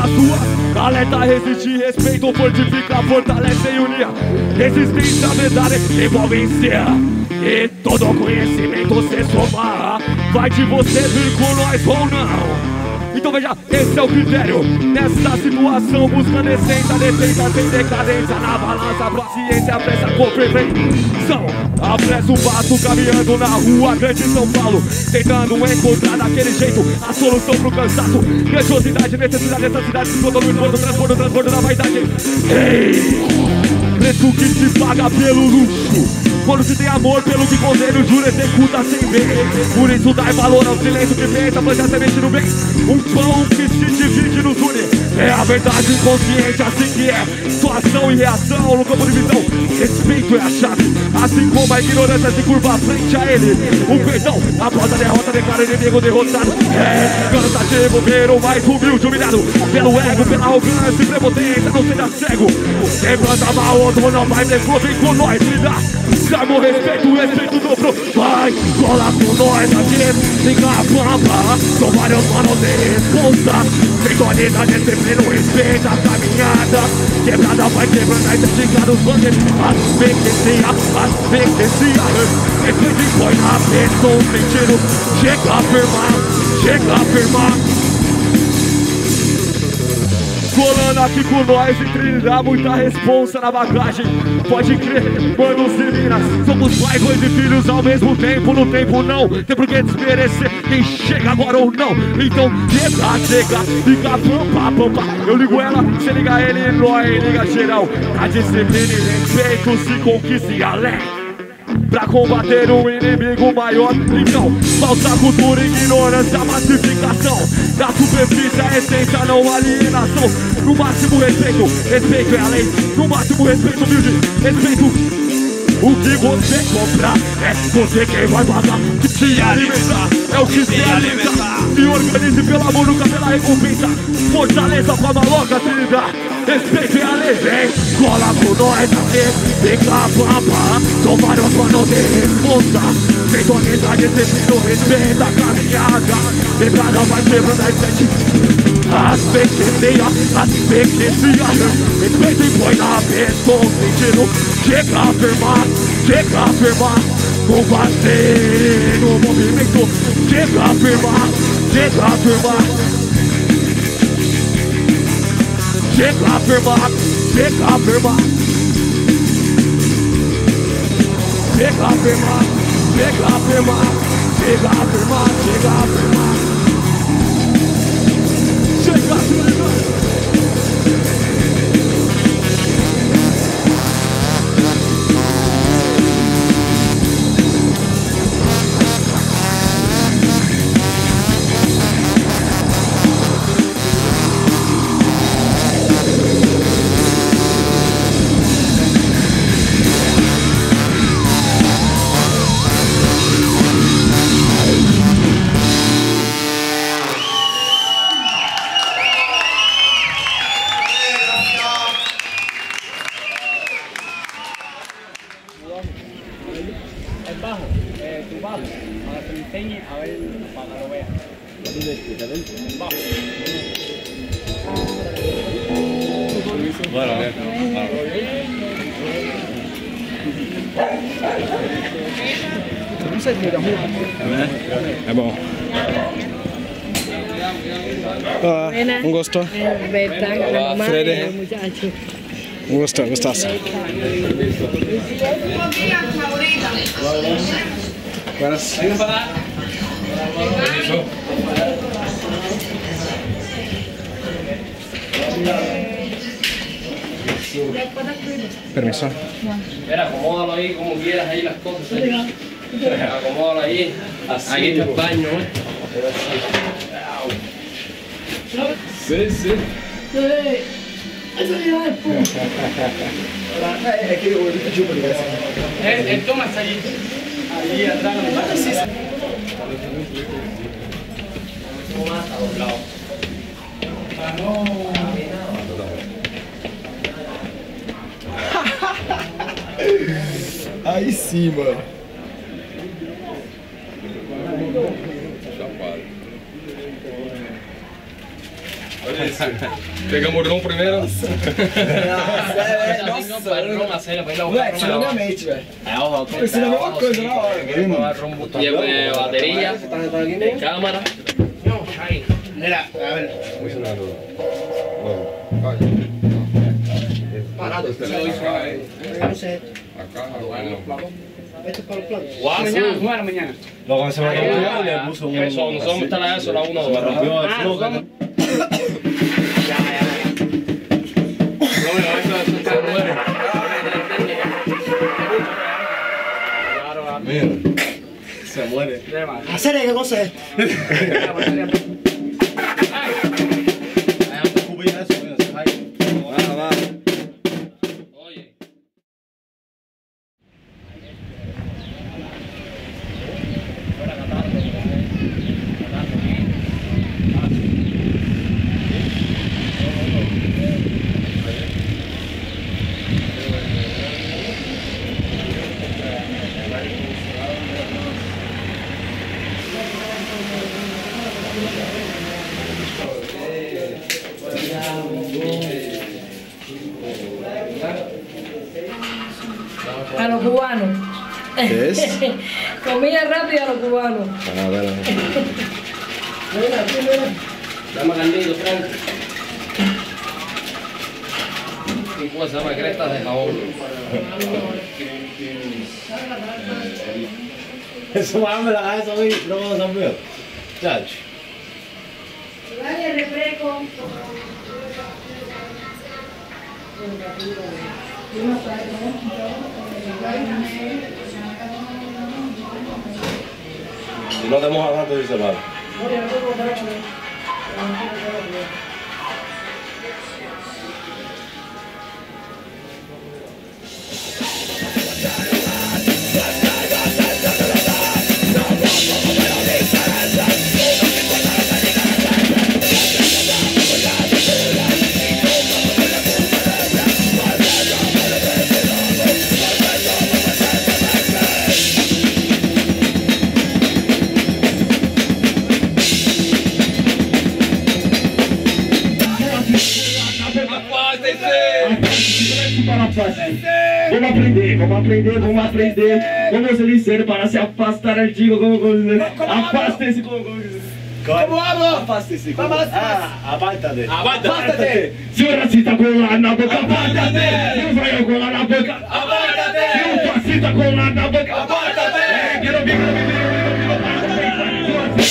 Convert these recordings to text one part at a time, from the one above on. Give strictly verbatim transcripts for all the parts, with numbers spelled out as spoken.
na sua. Alerta, resistir, respeito, fortifica, fortalece e unia. Resistência, verdade, envolve em si. E todo conhecimento se somar. Vai de você vir com nós ou não. Então veja, esse é o critério. Nessa situação, buscando essência, defesa sem decadência. Na balança, paciência, pressa com perfeição. Apresso o passo, caminhando na rua grande São Paulo, tentando encontrar daquele jeito a solução pro cansaço. Grandiosidade, necessidade dessa cidade, se todo no esforço, transbordo, transbordo da vaidade. Ei! Preço que se paga pelo luxo. Quando se tem amor pelo que conselho, jura, executa sem ver. Por isso dá valor ao silêncio que pensa, planta semente no bem. Um pão que se divide nos une. É a verdade inconsciente, assim que é. Sua ação e reação no campo de visão. Respeito é a chave, assim como a ignorância se curva frente a ele. O perdão, após a derrota, declara o inimigo derrotado. É, cansativo ver o mais humilde humilhado pelo ego, pela arrogância e prepotência, não seja cego. Quem planta mal, outro não vai mesmo, vem com nós, me dá. Chama o respeito, respeito dobro. Vai, cola com nós aqui. Liga a pampa, são vários manos de responsa. Sintoniza, disciplina, respeita a caminhada. Quebrada vai quebrando, aí chega nos bandos. Asfixia, asfixia. Respeito e põe na pessoa um sentido. Chega a firmar, chega a firmar. Colando aqui com nós em Trinidad, muita responsa na bagagem. Pode crer, manos e minas, somos pais, mães e filhos ao mesmo tempo. No tempo não tem por que desmerecer quem chega agora ou não. Então chega, chega, liga pampa, pampa. Eu ligo ela, você liga ele, nós liga geral. A disciplina e respeito se conquista e além. Pra combater um inimigo maior. Então, falsa cultura, ignorância, massificação. Da superfície a essência, não alienação. No máximo respeito, respeito é a lei. No máximo respeito, humilde, respeito. O que você comprar é você quem vai pagar. Que te alimentar é o que se alimenta. Se organize pelo amor, nunca pela recompensa. Fortaleza com a maloca, Trinidad. Respeito e a lei, vem, cola com nós aqui. Fica a pampa, são vários manos de responsa. Sintoniza, disciplina, respeita a caminhada. Quebrada vai quebrando as sete. Asfixia, asfixia. Respeito e põe na pessoa um sentido. Chega a firmar, chega a firmar. Combater no movimento. Chega a firmar, chega a firmar. Chega a firmar, chega a firmar. Chega a firmar, chega a firmar. Chega a firmar, chega a firmar. Chega a firmar. É bom. Ah, un gusto. Hola, Freddy. Un gusto, gustazo. Buenas. Permiso. Espera, acomódalo ahí como quieras, ahí las cosas. ¿Eh? Acomódalo ahí. Así, aquí está el baño, ¿eh? Sí, sí. É que eu pedi para ligar Eh, eh, toma essa aí. Aí atrás no baño. Sí, sí. Toma, está doblado. Ah, no. Aí sim, mano. Olha Pegamos o Ron primeiro. Nossa, é, Nossa, nossa. vai Ron, a cena, vai dar o Ué, tirou minha mente, velho. Eu ensinei a mesma coisa na hora. E é bateria, câmera. Mira, a ver. Parado, No sé. Esto es para los platos. Mañana, Bueno, mañana. Lo cuando se me rompió, le puso un... Eso, nosotros vamos a estar a eso a la una Se me rompió el Ah, flujo. vamos. Ya, ya, ya. No, no, eso, eso se muere. Mira, se muere. Hacer qué cosa es. Va, va. Oye. A los cubanos. ¿Qué es? Comida rápida a los cubanos. A ver, a ver. Dame candilo, Frank. ¿Qué cosa se llama? Crestas de jabón. Eso me la cabeza hoy, no me lo sabía. Chacho. Vale, refresco. Si no te mojas tanto, dice mal. Vamos aprender, vamos aprender, vamos aprender. Vamos a dizer para se afastar el chico, como afaste-se, como ¿Cómo hago? Apástese. Ah, apártate. ¡Apártate! Se una cita con la na boca, apártate. Se un fraio con la na boca, ¡Apártate! se un pasita con la na boca, ¡Apártate! Eh, quiero vivir, quiero vivir, quiero vivir.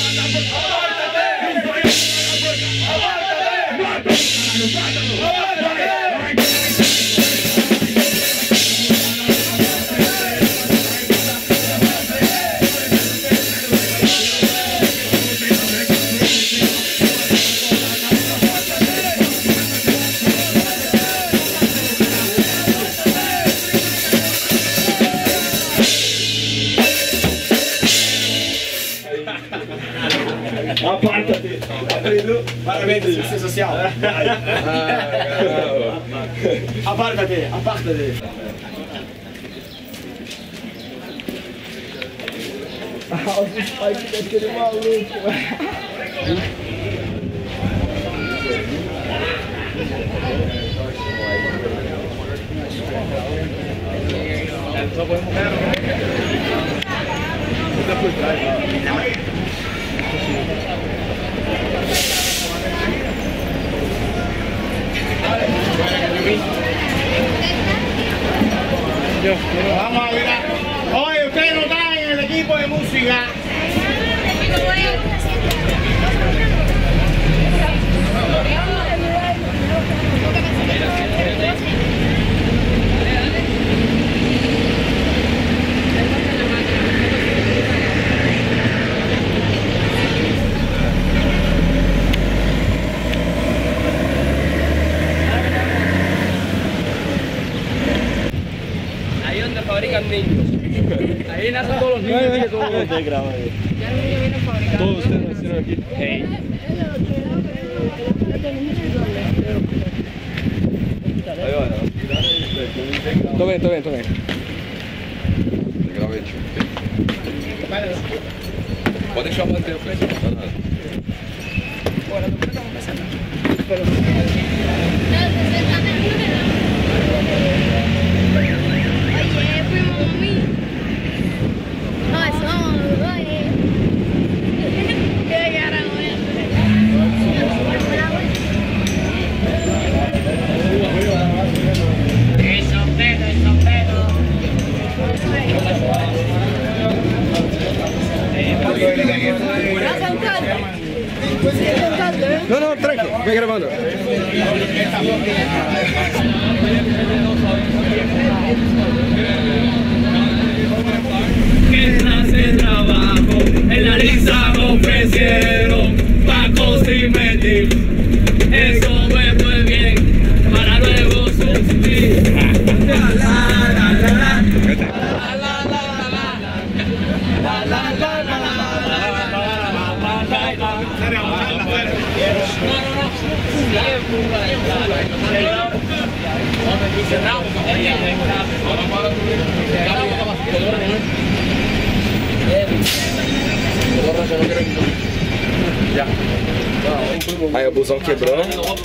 Apártate. Parabéns, justiça social. Apártate, apártate. Ai, que daquele maluco. Vamos a ver. Oye, ustedes no están en el equipo de música. Ahí donde fabrican niños. Ahí nacen todos los niños. Usted graba ahí. Ya el niño viene fabricado. Todos ustedes nacieron aquí. Hey. Tô bem, tô bem, tô bem. Gravei, tio. Pode deixar o bandeira pra gente, não tá nada. pero... Oye, primo mami. No, eso, oye. ¿Qué cara voy a hacer? Eso pedo, eso pedo. ¿Vas a un caldo? Sí, es un caldo, ¿eh? No, no, tranqui, ve grabando. ¿Qué clase de trabajo en la lista me ofrecieron? Paco sin mentir, eso me fue bien para luego subsistir. La la la la la, la la la la la, la la la la la. Já. Aí o busão quebrou.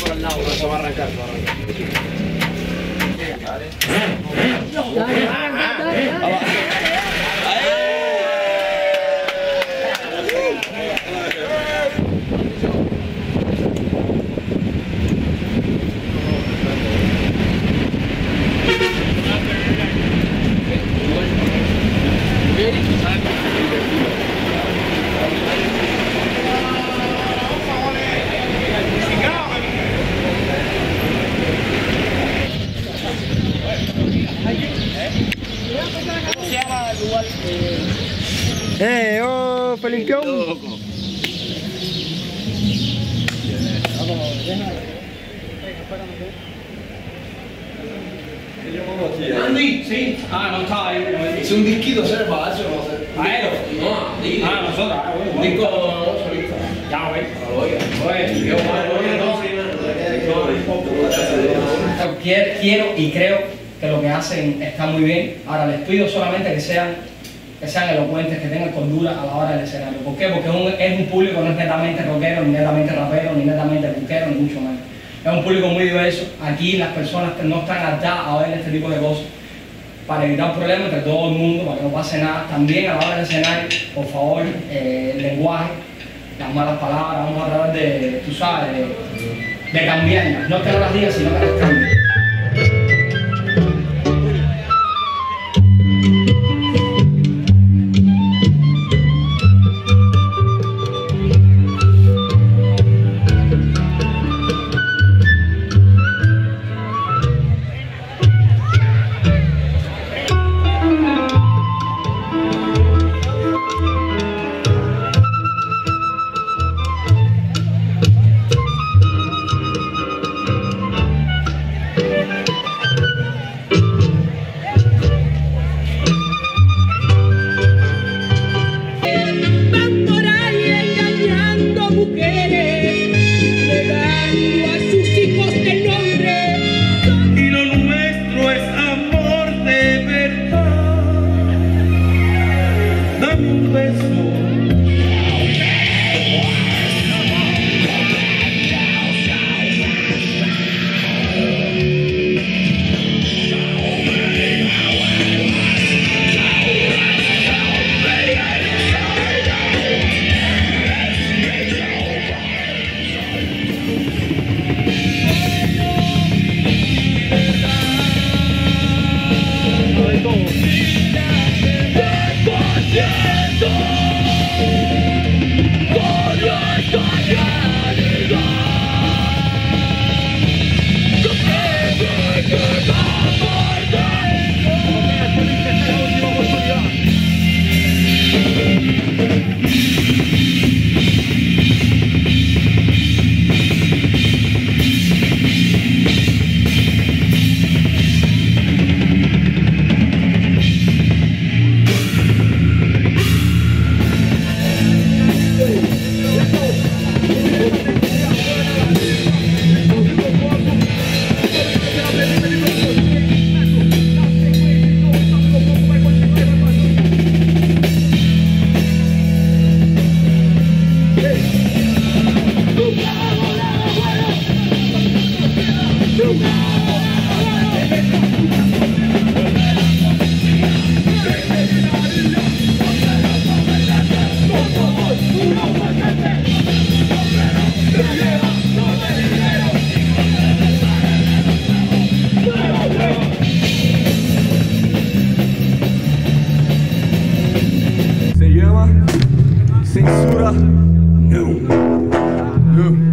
Eh, ô Felinquião! Andy, sí. Ah, no estaba ahí. Es un disquito, ¿sabes? Para eso no sé. ¿A él? No, a ti. Ah, nosotros. Ah, bueno. Un disco solista. Ya, güey. Oiga. Oye, yo, Quiero, quiero y creo que lo que hacen está muy bien. Ahora les pido solamente que sean, que sean elocuentes, que tengan cordura a la hora del escenario. ¿Por qué? Porque es un, es un público no es netamente rockero, ni netamente rapero, ni netamente punkero, ni mucho menos. Es un público muy diverso. Aquí las personas no están adaptadas a ver este tipo de cosas. Para evitar problemas entre todo el mundo, para que no pase nada. También a la hora del escenario, por favor, eh, el lenguaje, las malas palabras, vamos a tratar de, tú sabes, de, de cambiarlas. No que no las digas, sino que las cambies. Censura, não. Uh.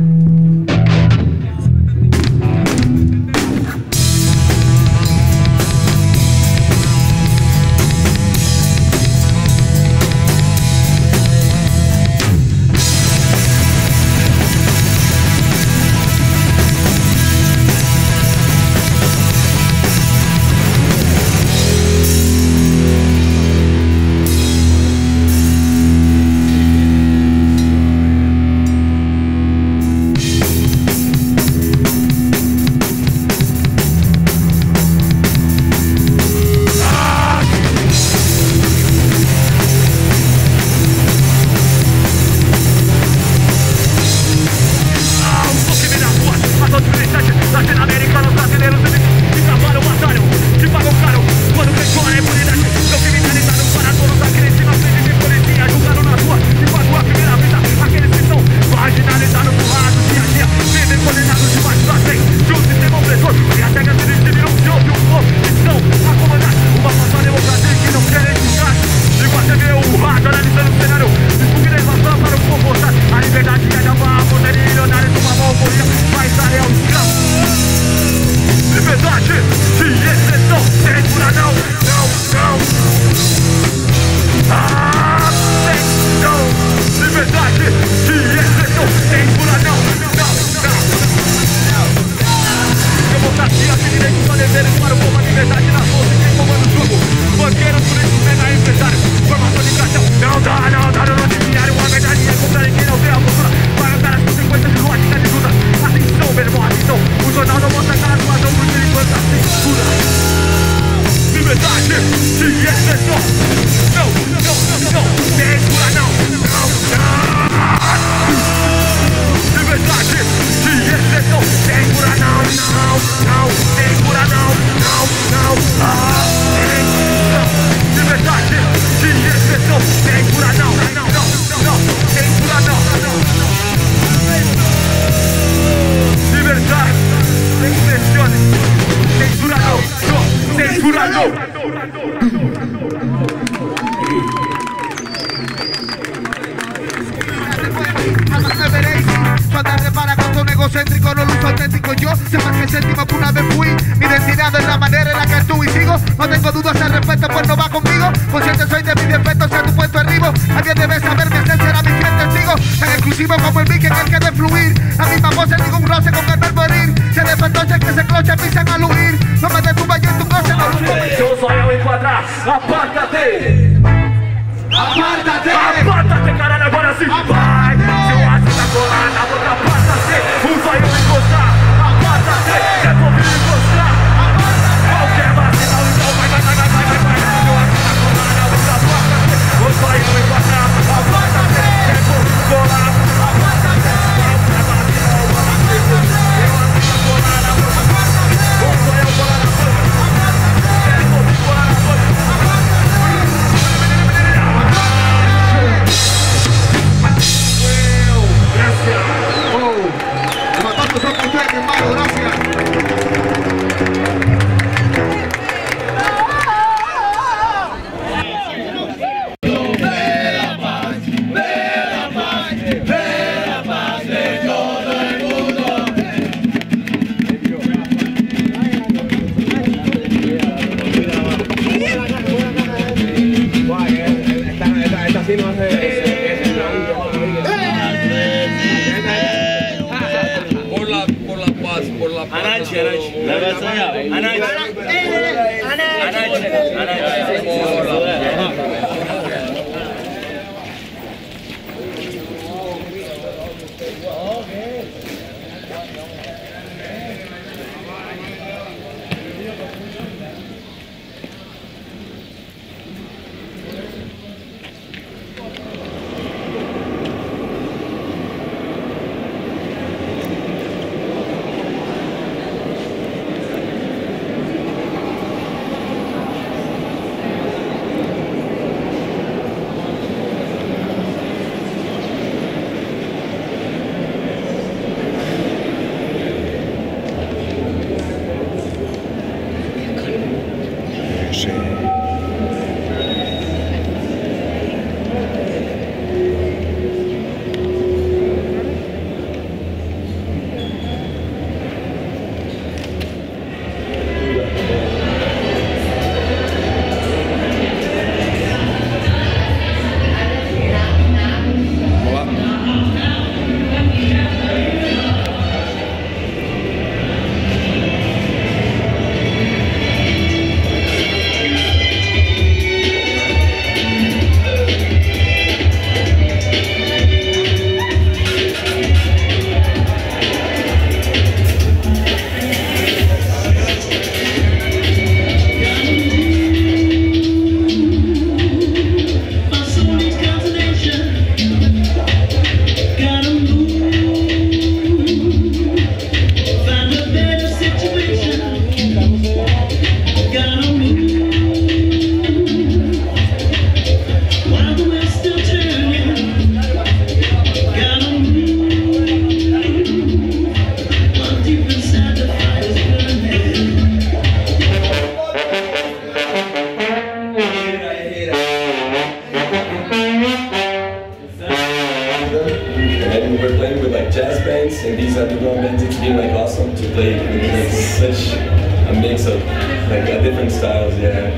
in these underground bands, it's been like awesome to play like such a mix of like uh, different styles. Yeah.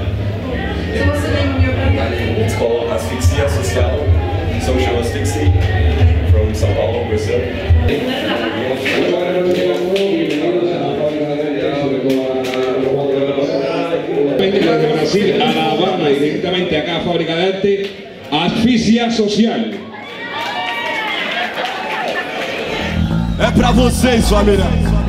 yeah. It's called Asfixia Social, Social Asphyxia, from São Paulo, Brazil. Desde Brasil a La Habana y directamente acá a Fábrica de Arte, Asfixia Social. É pra vocês, família.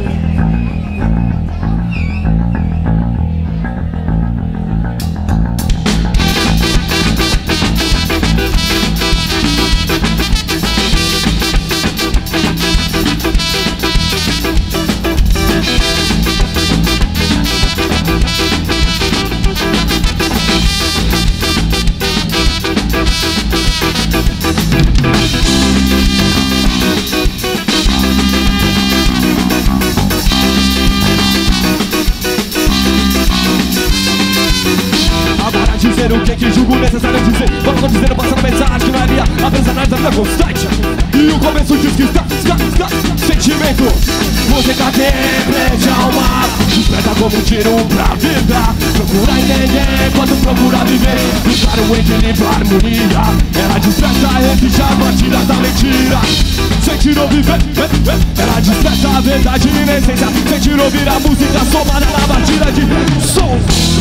O que que julgo necessário dizer? Vamos dizendo, passando mensagem que não é minha, apesar da vida constante. E o começo diz que está, está, está, sentimento. Você tá de alma, desperta como um tiro pra vida. Procura entender quando procura viver. Buscar o equilíbrio, a harmonia. Ela desperta, resiste a batida da mentira. Sentir ouvir, ela desperta a verdade na essência. Sentir ouvir a música somada na batida de som.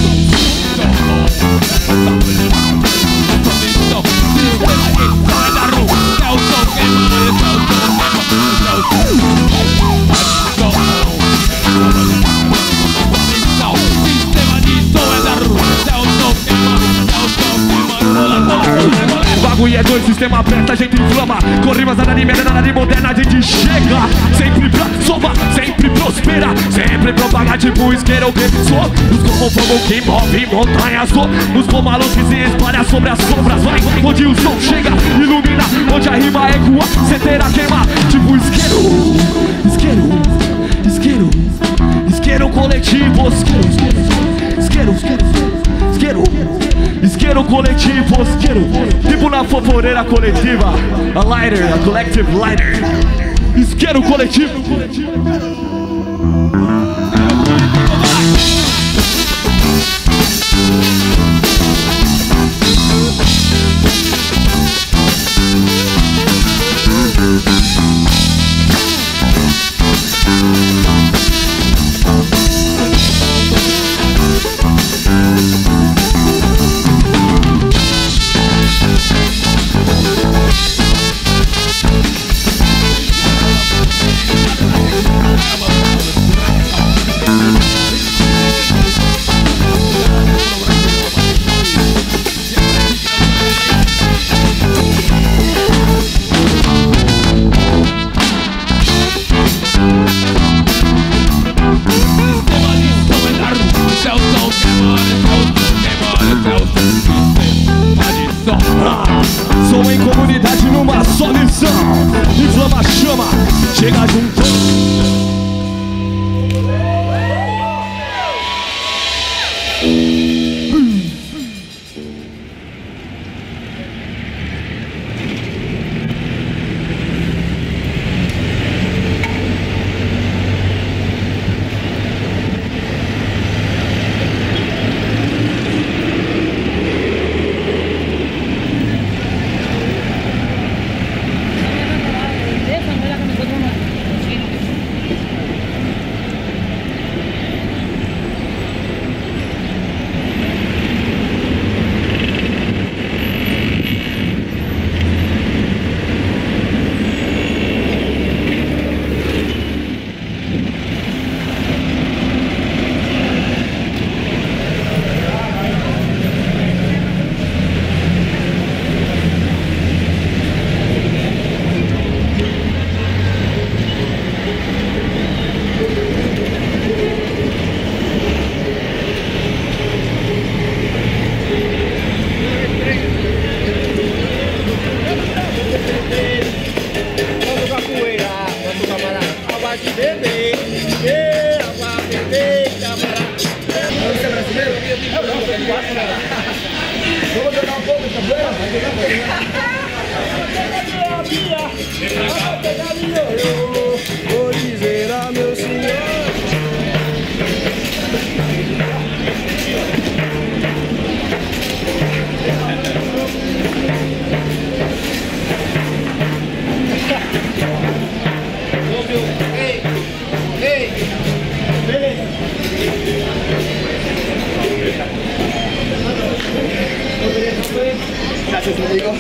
Bagulho é doido, sistema aperta, a gente inflama. Com rimas nada de merda, nada de moderna, a gente chega. Sempre pra somar, sempre prospera. Sempre propagar tipo isqueira ou que sou. Busco com fogo que move montanhas. Busco uma luz que se espalha sobre as sombras. Vai, onde o som chega, ilumina. Onde a rima ecoa, certeira queima. Tipo isqueiro, isqueiro, isqueiro, isqueiro coletivo. Isqueiro, isqueiro, isqueiro, isqueiro, isqueiro. Isqueiro coletivo, isqueiro. Tipo na foforeira coletiva. A lighter, a collective lighter. Isqueiro coletivo. Som em comunidade numa só missão. Inflama, chama, chega junto. Vamos jogar um pouco de capoeira? Vem pra cá. Gracias, médico.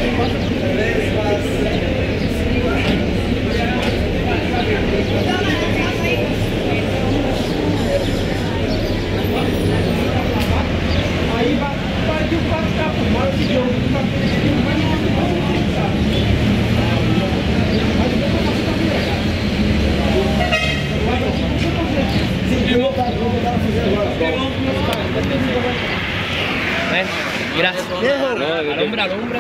Gracias. Alumbra, alumbra.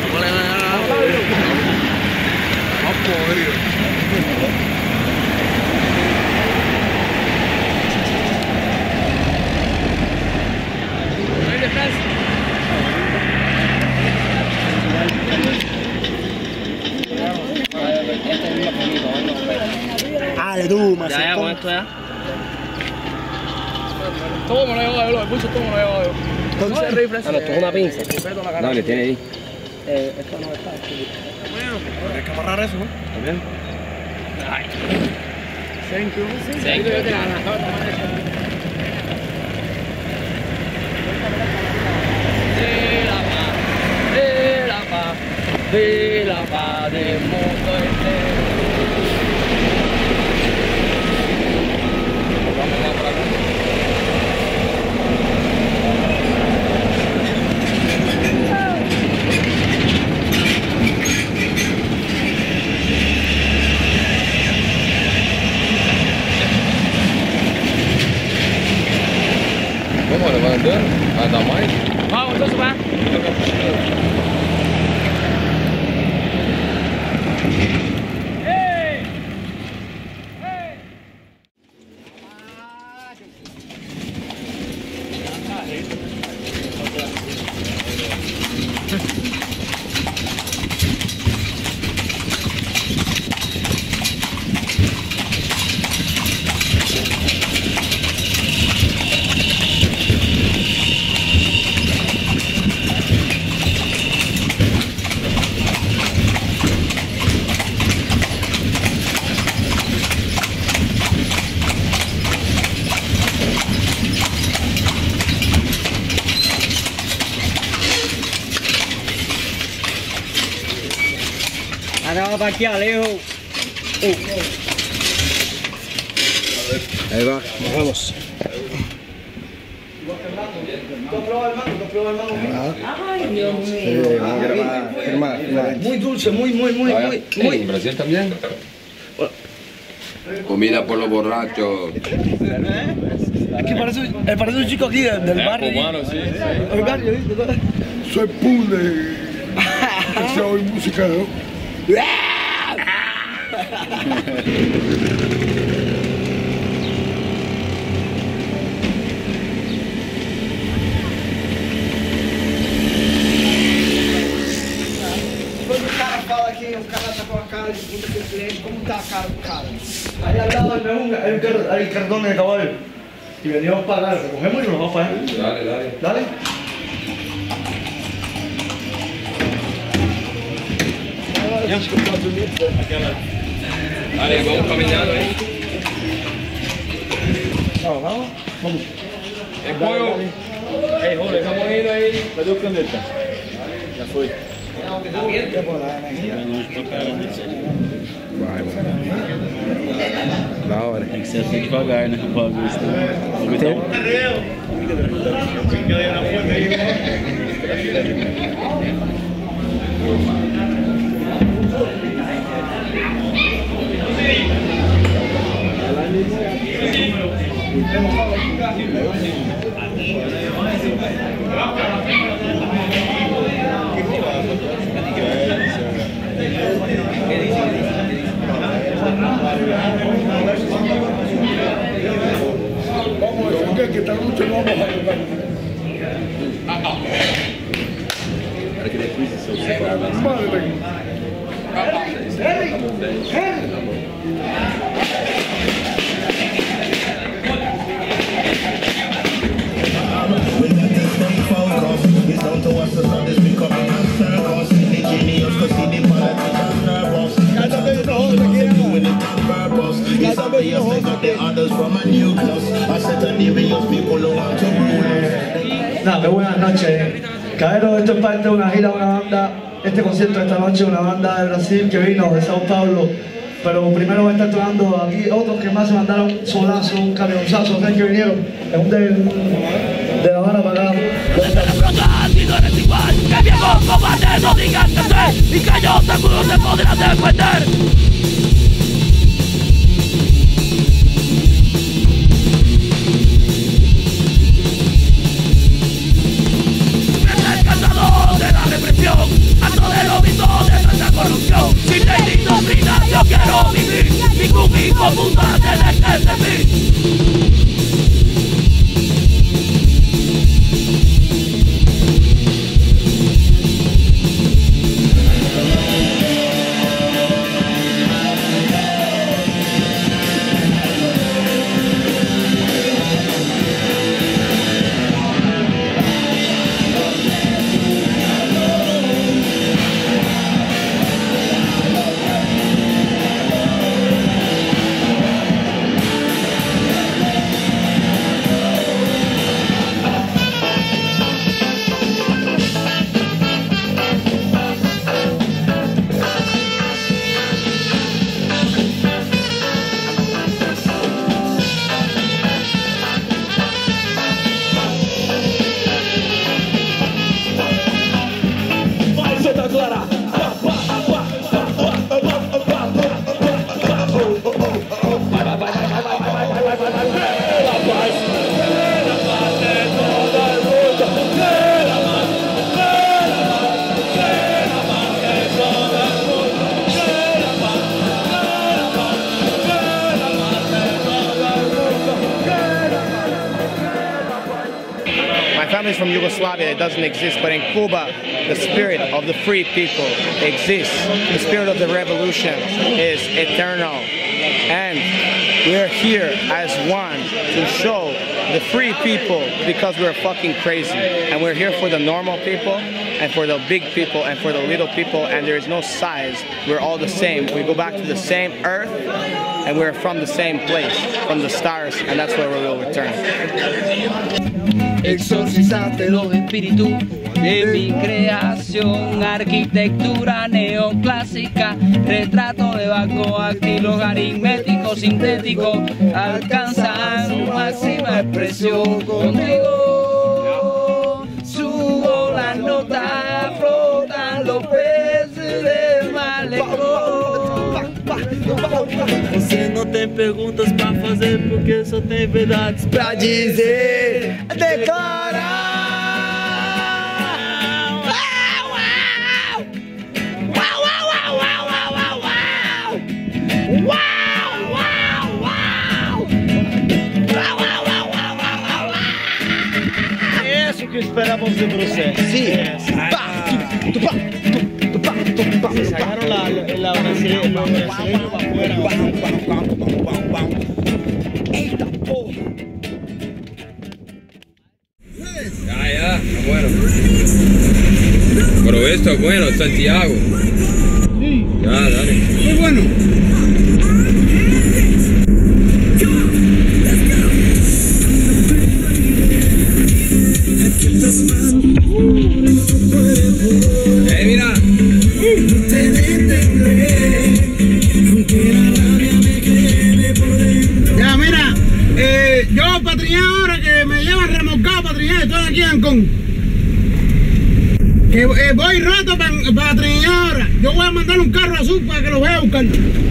Dale tú, más. Ya, ya, con esto ya. ¿Cómo me lo llevo yo? Lo pulso, ¿cómo me lo llevo yo? Entonces, rifle. Ah, no, esto es una pinza. No, le tiene ahí. Eh, esto no está. Bueno, hay que amarrar eso, ¿no? ¿También? Ay. Thank you. Thank you. De la paz, de la paz, de la paz del mundo entero. ¿Cómo le van a dar? ¿Va a dar más? Vamos, entonces va. Acá va para aquí, Alejo. Ahí va. Nos vamos. Ay, Dios mío. Firma, firma. Muy dulce, muy, muy, muy, muy, muy. ¿En Brasil también? Comida por los borrachos. Es que parece, eh, parece un chico aquí del, del barrio. Cubano, sí. El barrio, ¿viste? Soy Pule. Soy música, ¿no? Quando o cara fala que o cara tá com a cara de puta que o cliente, como tá a cara do cara? Aí al lado hay un, hay un car- hay cartón de caballo. Y venimos a pagar, recogemos y nos vamos a pagar. Dale, dale. Dale. Dale, vamos caminando ahí. Vamos, vamos. Vamos. El pollo. Ey, Julio, estamos ido ahí. Cadê o caneta? Já foi. Vai, vai. Da hora. Tem que ser assim devagar, né? O bagulho, senão o bagulho tá Que está mucho más Para que depois se eu separar, It's down to us, the sun is becoming a circus. The genius, cause see the politicians nervous. That's what they're doing it on purpose. It's obvious they got the others from a nucleus. I set a devious people who want to rule us. Nada, buenas noches. Caballero, esto es parte de una gira de una banda, este concierto de esta noche, una banda de Brasil que vino de Sao Paulo. Pero primero va a estar tocando aquí otros que más se mandaron un solazo, un camionzazo, ustedes que vinieron, es un de, de La Habana para acá. Si no eres igual, que viejo cobarde no digas que sé y que yo seguro te podrás defender. Harto de lo visto de tanta corrupción. Sin ley ni doctrina yo quiero vivir. Ningún hijo puta tiene que ser mí. From Yugoslavia, it doesn't exist, but in Cuba, the spirit of the free people exists. The spirit of the revolution is eternal, and we're here as one to show the free people because we're fucking crazy, and we're here for the normal people and for the big people and for the little people, and there is no size. We're all the same. We go back to the same earth, and we're from the same place, from the stars, and that's where we will return. Exorcizaste los espíritus de mi creación, arquitectura neoclásica, retrato de Banco, actilos aritméticos, sintéticos, alcanzan máxima expresión. Contigo subo la nota, flotan los peces del malecón. Você não tem perguntas pra fazer porque só tem verdades pra dizer. Declarar. Uau, uau, uau, uau, uau, uau, uau. Uau, uau, uau. Uau, uau, uau, uau, uau, uau. É isso que esperamos de você. Sim. Se sacaron la, la, la brasileña, el brasileño para afuera. Ya, ya, está bueno. Pero esto es bueno, Santiago. Sí. Ya, dale. Muy bueno. Eh, mira. Ya, mira, eh, yo patriñé ahora que me llevan remolcado, patriñé, estoy aquí en Ancón. Que eh, voy rato para pa patriñar ahora. Yo voy a mandar un carro azul para que lo vaya a buscar.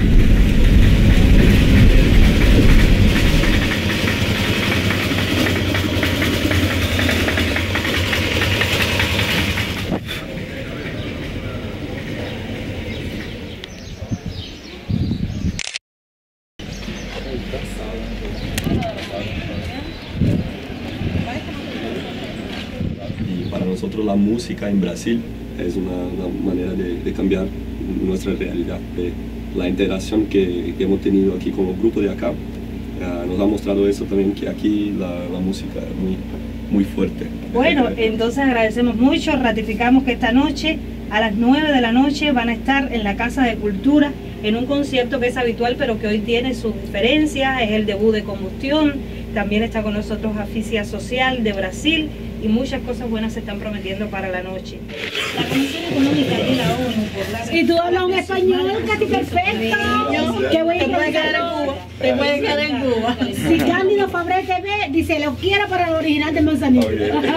Para nosotros la música en Brasil es una, una manera de, de cambiar nuestra realidad. Eh, la integración que, que hemos tenido aquí como grupo de acá eh, nos ha mostrado eso también, que aquí la, la música es muy, muy fuerte. Bueno, entonces agradecemos mucho, ratificamos que esta noche a las nueve de la noche van a estar en la Casa de Cultura en un concierto que es habitual pero que hoy tiene sus diferencias, es el debut de Combustión, también está con nosotros Asfixia Social de Brasil y muchas cosas buenas se están prometiendo para la noche. La Comisión Económica de la ONU por la... Si tú hablas un español casi perfecto, que voy a te puede quedar en Cuba. Te puede quedar en Cuba. Si Cándido Fabré te ve, dice, lo quiero para el original de Manzanillo.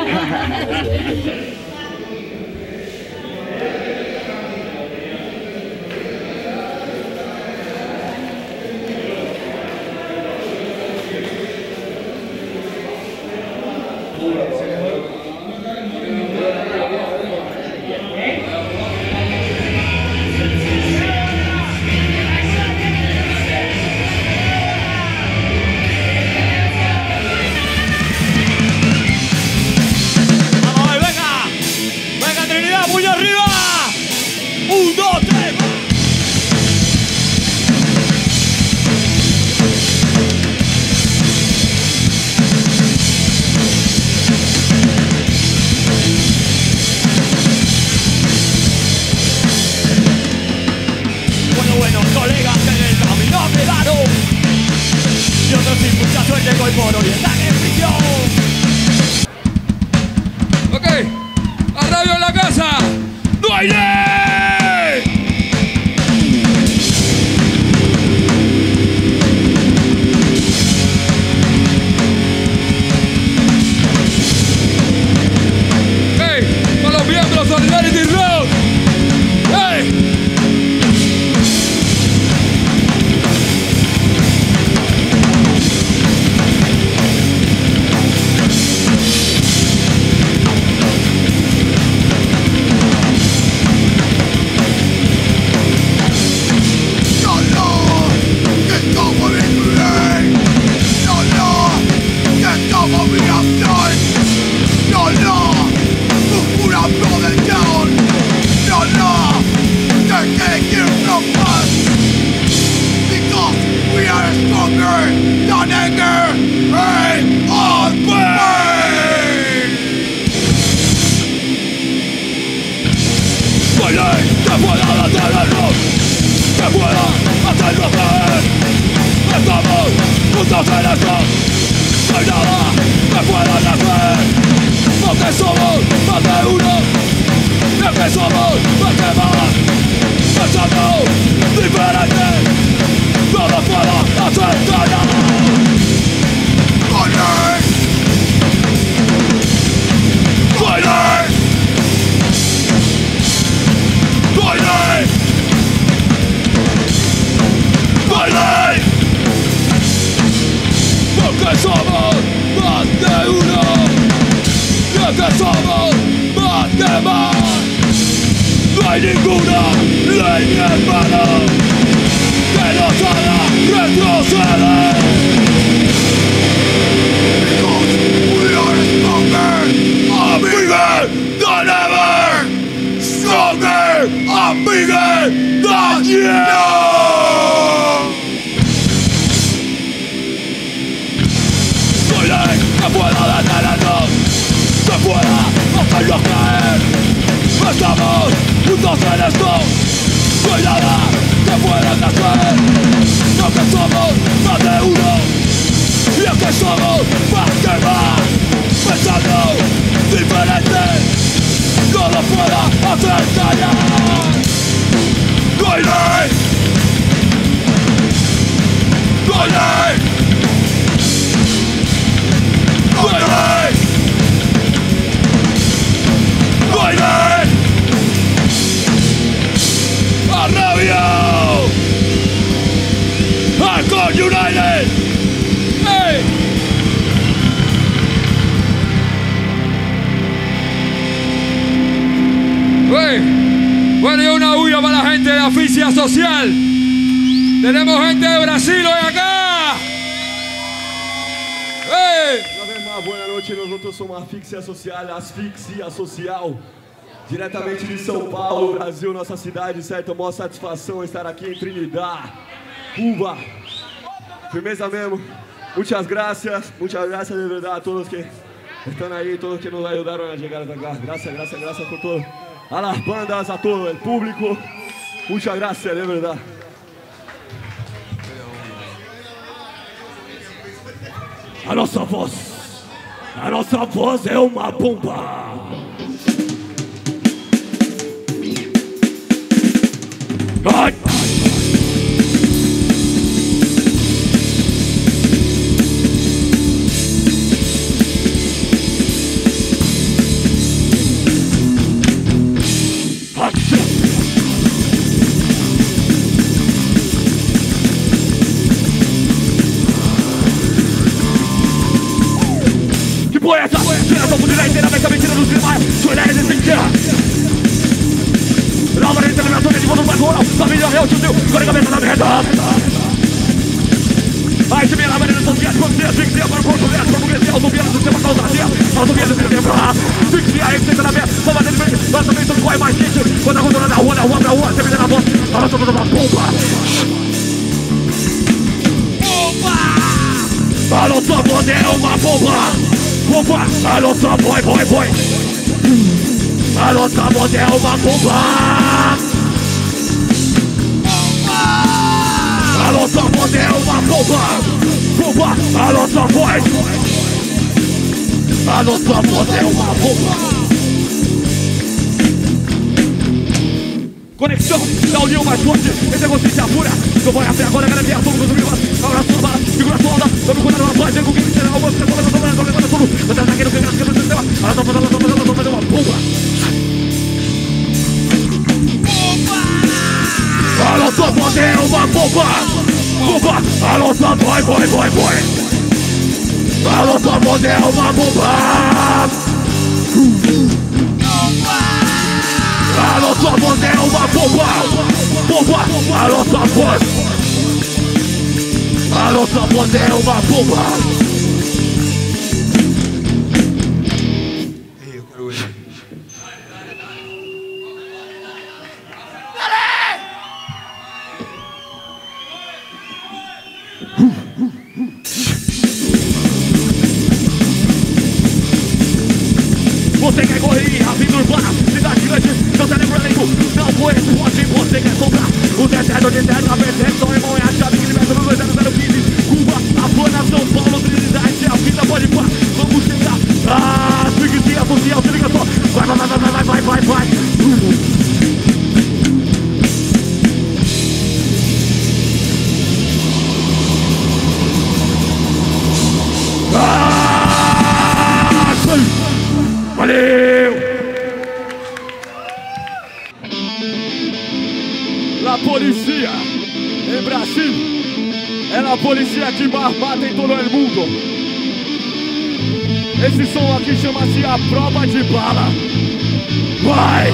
Ok, a radio en la casa, no hay ley. Hey, para los miembros Solidarity Road. Hey. Bueno, y una huya para la gente de Asfixia Social. Tenemos gente de Brasil hoy acá. ¡Hey! Una vez más, buenas noches. Nosotros somos Asfixia Social, Asfixia Social. Diretamente de São Paulo, Brasil, nossa cidade, certo? Maior satisfação estar aqui em Trinidad, Cuba. Firmeza mesmo. Muchas gracias, muchas gracias de verdad a todos que están ahí, todos que nos ayudaron a llegar hasta acá. Gracias, gracias, gracias por todo. A las bandas, a todo el público. Muchas gracias, de verdad. A nossa voz. A nossa voz é uma bomba. Ai. Que porra é essa? Tira a tua bunda inteira, vai com a mentira do cinema. Joelha resistência. Nova determinação de mundo mais rural. Família real, tio, agora a cabeça da merda. Ai, se me lava nas sociedades, quando você asfixia para o português, para o burguesia, autonomia do sistema causadia, autonomia do sistema pra asfixia, aí que você tá na merda, só batendo bem, nós também somos qual é mais quente, quando a cultura da rua, da rua pra rua, você me dá na voz, nós somos uma bomba. Bomba! A nossa voz é uma bomba, bomba, a nossa boy, boy, boy. A nossa voz é uma bomba. A nossa voz é uma bomba, bomba, a nossa voz. A nossa voz é uma bomba. Conexão, dá o linho mais forte, esse é consciência pura. Eu vou até agora, galera, minha fogo, meus amigos. Agora sua bala, segura sua onda. Vamos cuidar uma paz, com quem será o moço, você pode tomar, tomar, tomar tudo. Você tá querendo quebrar, quebrar o sistema. A nossa voz, a nossa voz, a nossa voz é uma bomba. A nossa voz é uma bomba, bomba, a nossa boy, boy, boy, boy. A nossa voz é uma bomba. A nossa voz é uma bomba, bomba, a nossa voz. A nossa voz é uma bomba. Você quer correr, rápido urbana, cidade grande, seu cérebro é limpo. Não foi esse forte, você quer comprar o deserto de terra, percepção, irmão, é a chave que liberta no dois zero zero quinze. Cuba, Havana, São Paulo, Trinidade, a vida pode pá. Vamos chegar, ah, asfixia social, se liga só. Vai, vai, vai, vai, vai, vai, vai. Ah, valeu! La polícia em Brasil é a polícia que mais mata em todo o mundo. Esse som aqui chama-se a prova de bala. Vai!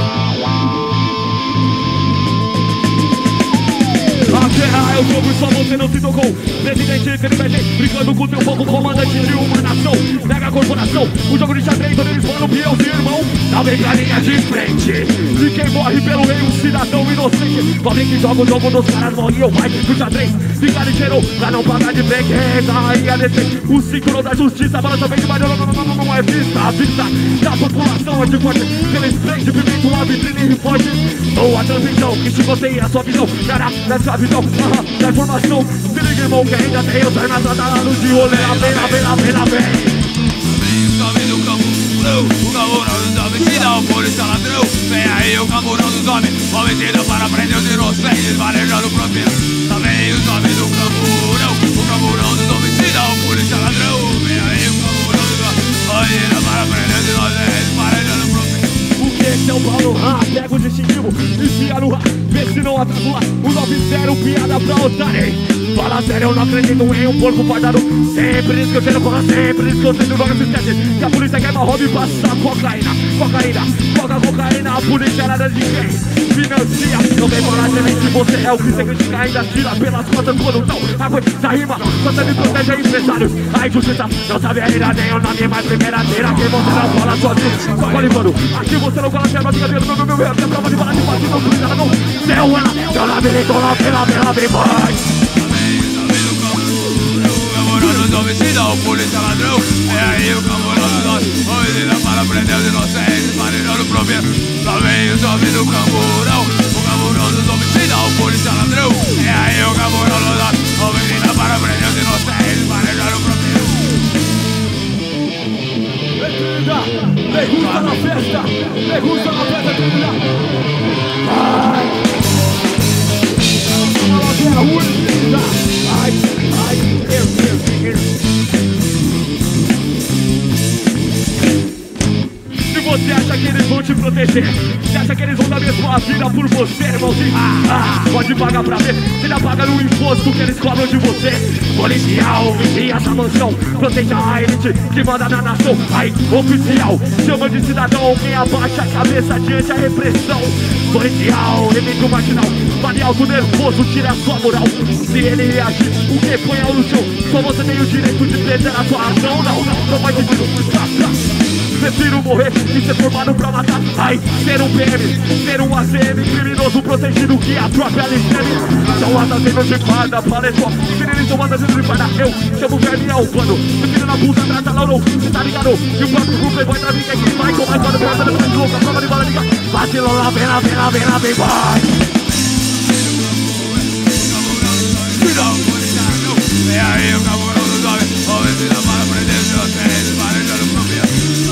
A guerra é o jogo e só você não se tocou. Presidente, Felipe, brincando com teu foco, comandante de uma nação. Mega corporação, o jogo de xadrez, onde eles falam peão e irmão. Talvez na linha de frente de quem morre pelo rei, um cidadão inocente. Pobre que joga o jogo dos caras morre, eu vai do xadrez. Fica ligeiro pra não pagar de freguesa. Aí a descer o ciclo da justiça. Bala também de barulho, não, não, não, não é vista. A vista da população é de forte. Que eles prendem, pimenta, uma vitrine e forte. Ou a transmissão que chicoteia a sua visão. Cara, na sua visão, aham, da informação. Se liga, irmão, que ainda tem os armas anos de rolê. A vem, a vem, a vem, a vem. Do campo, o camburão dos homens, se dá o polícia ladrão. Vem aí o camburão dos homens, homicida para prender os inocentes, varejando o profeta. Lá vem os homens do camburão, o camburão dos homens, se dá o polícia ladrão. Vem aí o camburão dos homens, homicida para prender os inocentes, varejando o profeta. O que é São Paulo? Ah, pega o distintivo, desvia no ar, vê se não atrasa lá. O nove zero, piada pra otário. Fala sério, eu não acredito em um porco fardado. Sempre isso que eu quero correr, sempre isso que eu sei do nome se esquece. Que a polícia quer mal hobby e passa cocaína. Cocaína, coca, cocaína, a polícia é nada de quem financia. Não vem falar de mim, se você é o que você critica, ainda tira pelas costas quando não aguenta rima. Você me protege empresários, a injustiça não sabe ainda nem o nome, mas primeira tira que você não fala sozinho. Só qualificando, aqui você não cola, quebra, fica dentro do meu meu meu. Tem prova de bala de partido, não utiliza, não. Seu ela, seu labirinto, lá pela, pela, bem mais. Homicida, o polícia ladrão. É aí o camburão dos homens, homicida para prender os inocentes, varejando o profeta. Lá vem os homens do camburão, o camburão dos homicida, o polícia ladrão. É aí o camburão dos homens, homicida para prender os inocentes, varejando o profeta. gusta, me gusta la fiesta, me gusta la fiesta trinidad. Ay, la única. Ay, ay, here, here, here. Você acha que eles vão te proteger? Você acha que eles vão dar mesmo a vida por você, irmãozinho? Ah, pode pagar pra ver. Você já paga no imposto que eles cobram de você. Policial, vigia essa mansão, proteja a elite que manda na nação. Aí, oficial, chama de cidadão quem abaixa a cabeça diante a repressão. Policial, inimigo marginal, vale alto nervoso, tira a sua moral. Se ele reagir, o que põe ao no chão? Só você tem o direito de perder a sua razão. Não, não, não vai te dizer. Prefiro morrer e ser formado pra matar. Ai, ser um P M, ser um A C M, criminoso protegido que a própria L C M. São assassinos de guarda, paletó, inferiores são assassinos de guarda. Eu chamo o verme ao pano, meu filho na puta, trata laurão, cê tá ligado? E o próprio grupo vai pra mim, que é quem vai tomar quando passa na frente louca, prova de bala liga. Vacilou lá, vem lá, vem lá, vem lá, vem, vai. E aí, o cabrão do jovem, obedeça para prender vocês, varejando o problema.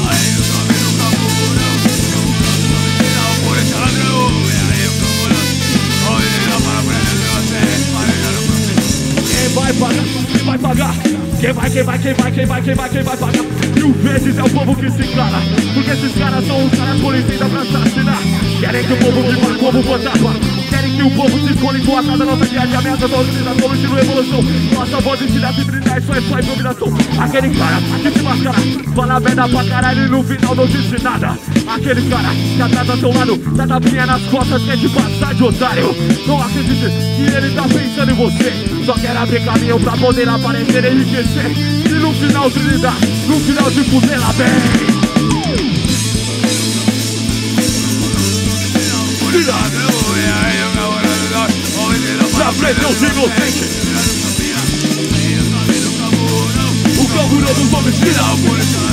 Quem vai pagar? Quem vai pagar? Quem vai, quem vai, quem vai, quem vai, quem vai, quem vai pagar? Mil vezes é o povo que se cala, porque esses caras são os caras policiais pra assassinar. Querem que o povo viva como fantasma, querem que o povo se escolha em sua casa. Nossa guia de ameaças, organização, no estilo evolução. Nossa voz de cidade e brilhar, isso é só improvisação. Aquele cara que se mascara, fala merda pra caralho e no final não disse nada. Aquele cara que atrasa seu lado, dá tapinha nas costas, quer te passar de otário. Não acredite que ele tá pensando em você, só quer abrir caminho pra poder aparecer e enriquecer. E no final de lidar, no final de fuder lá bem. Na frente aos inocentes, o camburão dos homens tira o policial.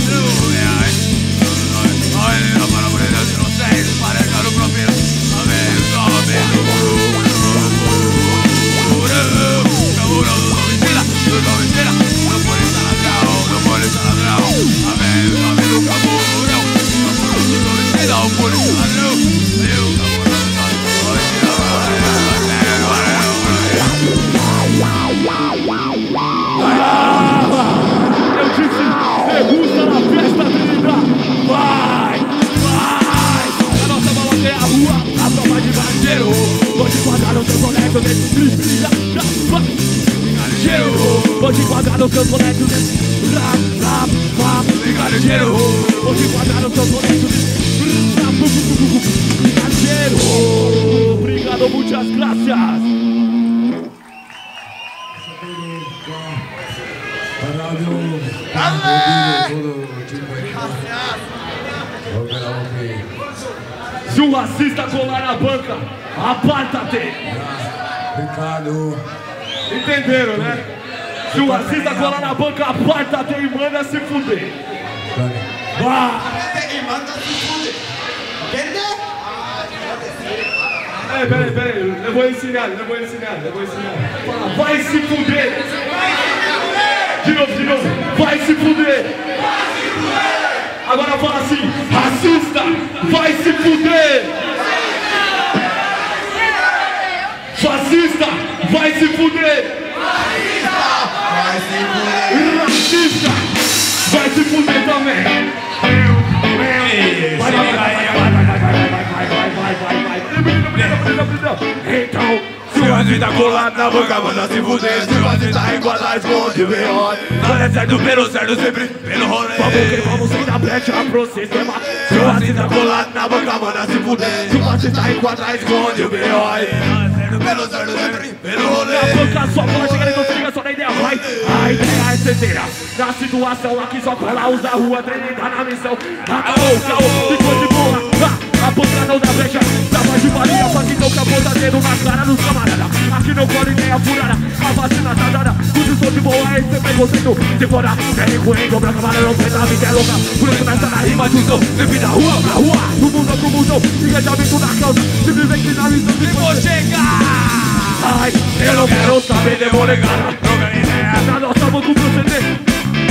Olha para a mulher dos inocentes, pareja no profilo. Amém, amém. Camburão dos homens tira, dos homens tira. Não pode estar ladrão, não pode estar ladrão. Amém, amém do camburão. Camburão dos homens tira, o policial ladrão. Meu camburão dos homens tira, eu disse, degusta na festa, menina. Vai, vai. A nossa balada é a rua, a prova de bandeiro. Pode guardar no seu conecto desse brilha. Pode guardar no seu conecto desse brincadeiro. Pode guardar no seu conecto desse brincadeiro. Obrigado, muitas gracias. Se o racista colar na banca, aparta-te. Ricardo. Entenderam, né? Se o racista colar na banca, aparta-te e manda se fuder. Vá! E manda se fuder. Entendeu? Peraí, peraí, peraí. Eu vou ensinar, eu vou ensinar, eu vou ensinar. Fala, vai se fuder. De novo, de novo. Vai se fuder. Agora fala assim, racista, vai se fuder. Fascista, vai se fuder. Racista, vai se fuder também. Vai, vai, vai, vai, vai, vai, vai, vai, vai, vai, vai, vai. Então, se o racista colado na boca, manda se fuder. Se o racista enquadrar, esconde o B O. Não é certo pelo certo, sempre pelo rolê. Vamos que vamos sem dar brecha pro sistema. Se o racista colado na boca, manda se fuder. Se o racista enquadrar, esconde o B O. Não é certo pelo certo, sempre pelo rolê. Na boca só cola, chega e não se liga, só na ideia vai. A ideia é certeira. Na situação aqui só cola, usa a rua, treinada na missão. Acabou, acabou, ficou de boa. A ponta não dá brecha, tava de valia pra que não acabou tá tendo na cara dos camarada. Aqui não pode nem a furada, a vacina tá dada. Tudo sou de boa, é sempre conceito. Se for a terra ruim, dobra cavalo, não fez a vida é louca. Por isso nessa na rima de som, sempre da rua pra rua. Do mundo pro mundo, engajamento na causa. Simplesmente na missão de vou chegar. Ai, eu não quero saber de molecada. Não ganhei ideia, na nossa mão com proceder.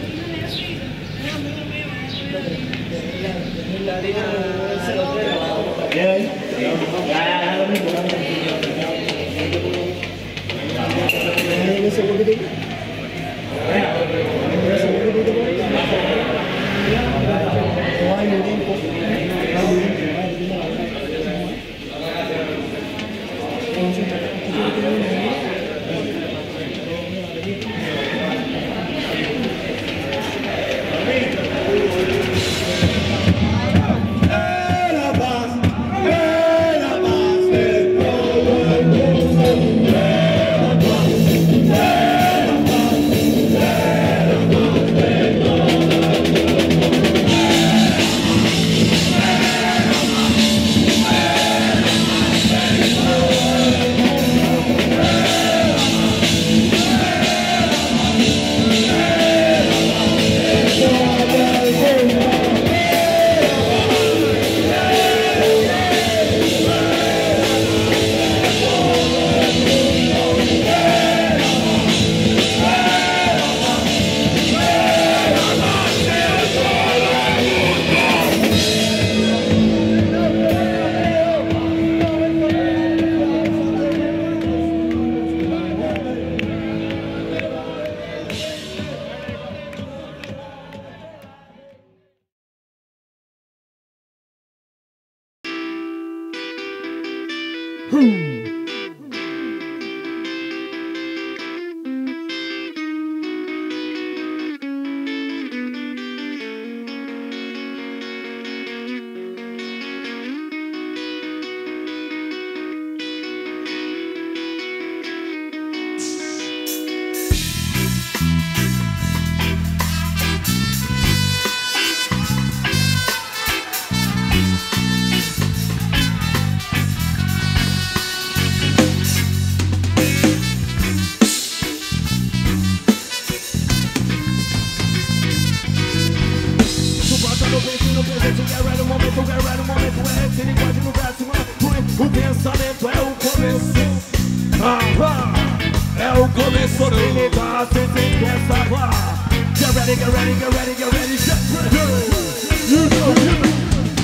O pensamento é o começo. Ah, é o começo. Sem ligar, sem sem pensar. Get ready, get ready, get ready, get ready, get ready. You know, you know.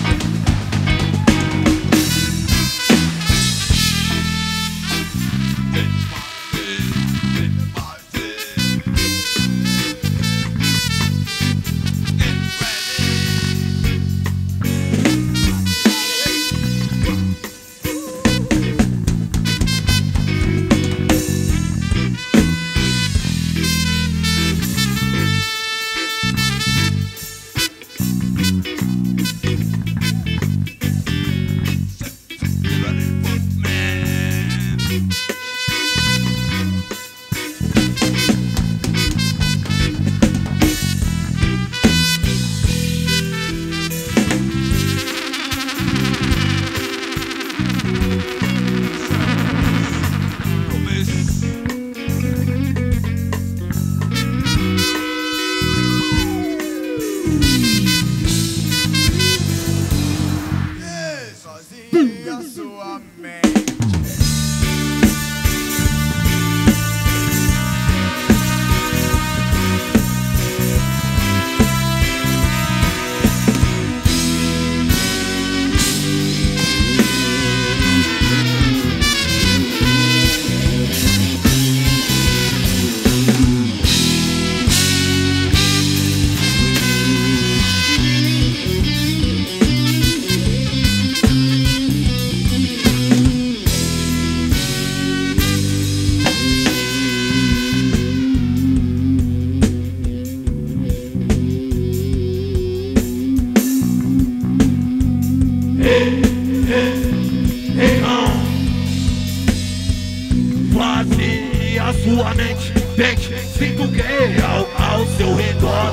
Vazia sua mente, mente, sinto o que ao, ao seu redor.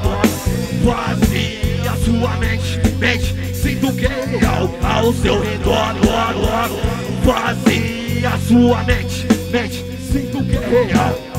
Vazia sua mente, mente, sinto o que ao, ao seu redor. Vazia sua mente, mente, sinto o que ao.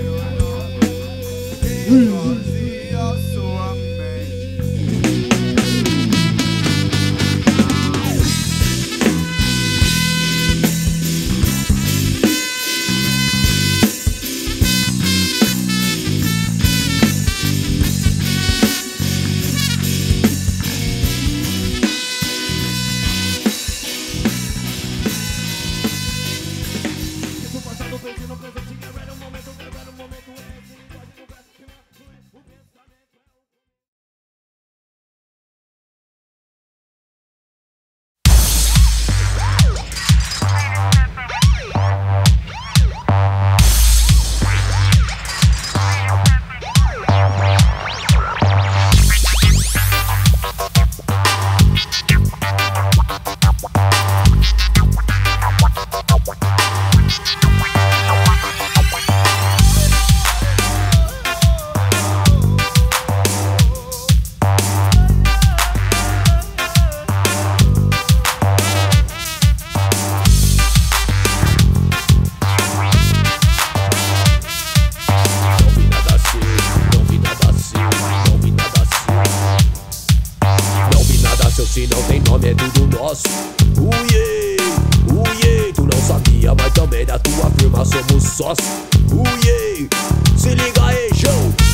Se não tem nome é tudo nosso. Uiê, uiê, tu não sabia, mas também da tua firma somos sócios. Uiê, se liga aí, show.